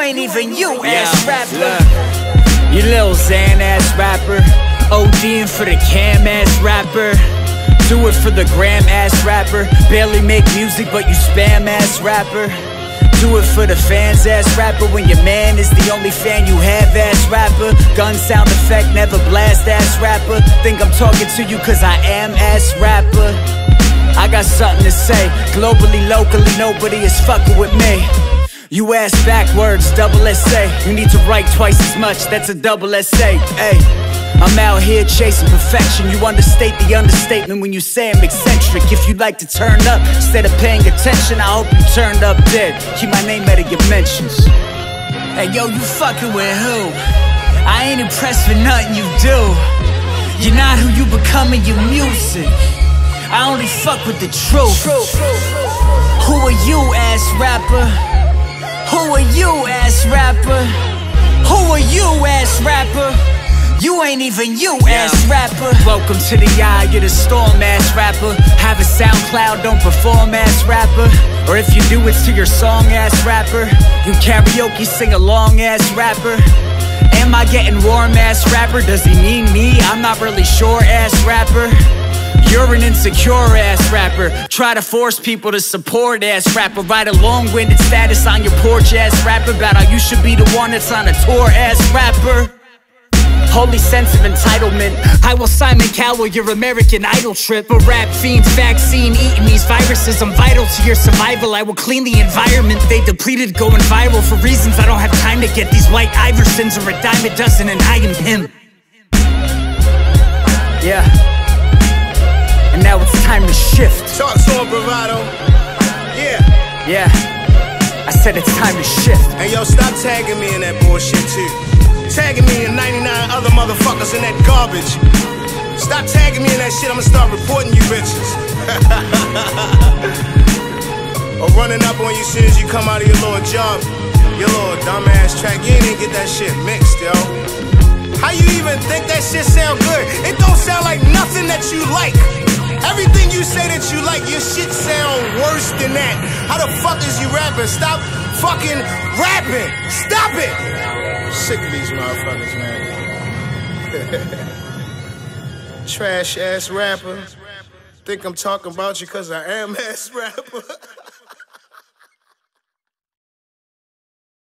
ain't even you, ass rapper. Look, you little Xan ass rapper, ODing for the cam ass rapper. Do it for the gram ass rapper. Barely make music but you spam ass rapper. Do it for the fans ass rapper. When your man is the only fan you have ass rapper. Gun sound effect, never blast ass rapper. Think I'm talking to you cause I am ass rapper. I got something to say. Globally, locally, nobody is fucking with me. You ass backwards, double essay. You need to write twice as much, that's a double essay. Ay, I'm out here chasing perfection. You understate the understatement when you say I'm eccentric. If you'd like to turn up instead of paying attention, I hope you turned up dead. Keep my name out of your mentions. Hey yo, you fucking with who? I ain't impressed with nothing you do. You're not who you become in your music. I only fuck with the truth. Who are you, ass rapper? Who are you, ass rapper? Who are you, ass rapper? You ain't even you, ass rapper. Welcome to the eye of the storm, ass rapper. Have a SoundCloud, don't perform, ass rapper. Or if you do, it's to your song, ass rapper. You karaoke, sing along, ass rapper. Am I getting warm, ass rapper? Does he mean me? I'm not really sure, ass rapper. You're an insecure ass rapper. Try to force people to support ass rapper. Write a long-winded status on your porch ass rapper about how you should be the one that's on a tour ass rapper. Holy sense of entitlement. I will Simon Cowell your American Idol trip. A rap fiend's vaccine eating these viruses. I'm vital to your survival. I will clean the environment they depleted, going viral for reasons I don't have time to get. These white Iversons are a dime a dozen and I am him. Yeah. And now it's time to shift. Talk to him, Bravado. Yeah, I said it's time to shift. Hey yo, stop tagging me in that bullshit too. Tagging me and 99 other motherfuckers in that garbage. Stop tagging me in that shit, I'ma start reporting you bitches. Or running up on you soon as you come out of your little job. Your little dumbass track, you ain't even get that shit mixed, yo. How you even think that shit sound good? It don't sound like nothing that you like. Everything you say that you like, your shit sound worse than that. How the fuck is you rapping? Stop fucking rapping. Stop it. Sick of these motherfuckers, man. Trash ass rapper. Think I'm talking about you cause I am ass rapper.